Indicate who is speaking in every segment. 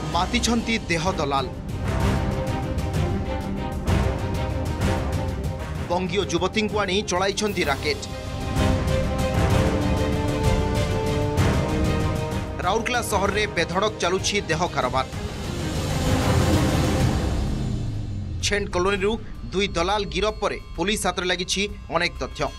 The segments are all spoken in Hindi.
Speaker 1: मातिछंती देह दलाल। बंगीय युवती को आनी चलाई राकेट। राउरकेला सहर में बेधड़क चलुछि देह कारोबार। छेंड कॉलोनी दुई दलाल गिरफ पर पुलिस हाथ में लगी अनेक तथ्य।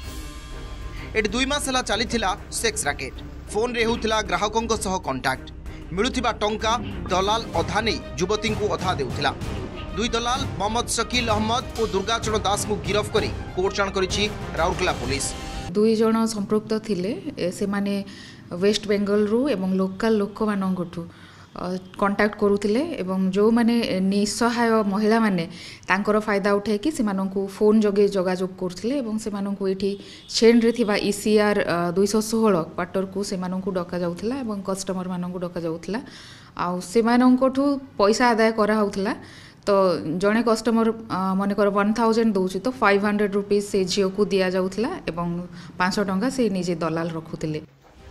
Speaker 1: एटी 2 मास है चली सेक्स राकेट। फोन रे होउथिला ग्राहकों सह कांटेक्ट। मिलुथिबा टंका दलाल अधा नहीं युवती को अधा देउथिला। दुई दलाल मोहम्मद शकील अहमद और दुर्गाचरण दास को गिरफ करी कोर्ट चाण करिछि राउरकेला पुलिस।
Speaker 2: दुई जण संपृक्त थिले से माने वेस्ट बेंगल रु एवं लोकल लोक मानठू कांटेक्ट करुथिले एवं जो माने निसहाय महिला माने तांकर फायदा उठाई कि सेमानंकु फोन जगे जोगाजोग करथिले एवं सेमानंकु एठी छेन रे थिबा ECR 216 क्वार्टर को सेमानंकु डका जाउथिला एवं कस्टमर मानंकु डका जाउथिला। आ सेमानंकठू पैसा आदाय करा होउथिला। तो जड़े कस्टमर मनकर 1000 दौची तो 500 रुपीज से झील को दि जाउथिला एवं 500 टंका से निजे दलाल रखुथिले।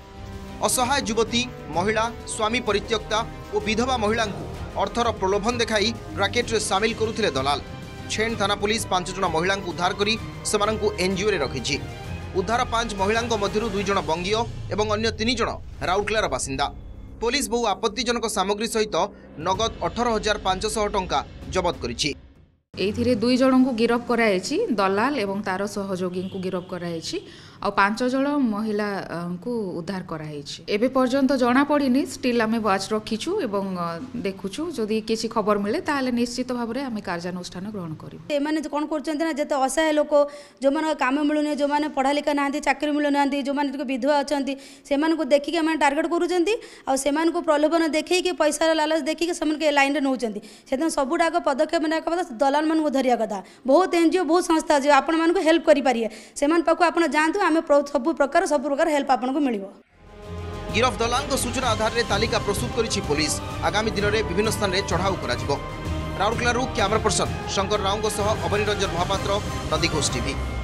Speaker 1: असहाय युवती महिला स्वामी परित्यक्ता और विधवा महिला को अर्थर प्रलोभन देखाई राकेट रे सामिल करुथिले दलाल। छेन थाना पुलिस 5 जन महिला उद्धार करी सेमानंकु एनजीओ रे रखिछि। उद्धार 5 महिला मध्यरु 2 जन बंगीय एवं अन्य 3 जन राउरकेलार बासिंदा। पुलिस बहु आपत्तिजनक सामग्री सहित नगद 18,500 टंका जबत करिछि।
Speaker 2: एथिरे 2 जन को गिरफ कराइछि दलाल एवं तार सहयोगी को गिरफ कराइछि और 5 जन महिला को उद्धार कराइछि। एबे पर्यंत जना पड़िनी स्टिल आमे वाच रखिछु एवं देखुछु जदि किछि खबर मिले ताले निश्चित भाव रे आमे कार्यानुष्ठान ग्रहण करिबु।
Speaker 3: ए माने कोन करचंती ना जते असहाय लोक जो माने काम मिलुनी जो माने पढ़ा लिखा नांती चाकरी मिलु नांती जो माने विधवा अछंती सेमान को देखि के माने टार्गेट करूचंती और सेमान को प्रलोभन देखि के पैसा लालच देखि के सेमान के लाइन रे नउचंती। सेतन सबुडाक पदक्षेप ना कबा दलाल मन को धरिया कथा। बहुत एनजीओ बहुत संस्था जे आपण मान को हेल्प करि पारिए सेमान पाखु आपण जानतु आमे सब प्रकार हेल्प आपन को मिलिबो।
Speaker 1: गिरफ दलाल को सूचना आधार रे तालिका प्रस्तुत करिछि पुलिस। आगामी दिन में विभिन्न स्थान रे चढ़ाऊ कराजिबो। राउरकेला कैमरा पर्सन शंकर राव सह अभनिरंजन महापात्र, नदी घोष टीवी।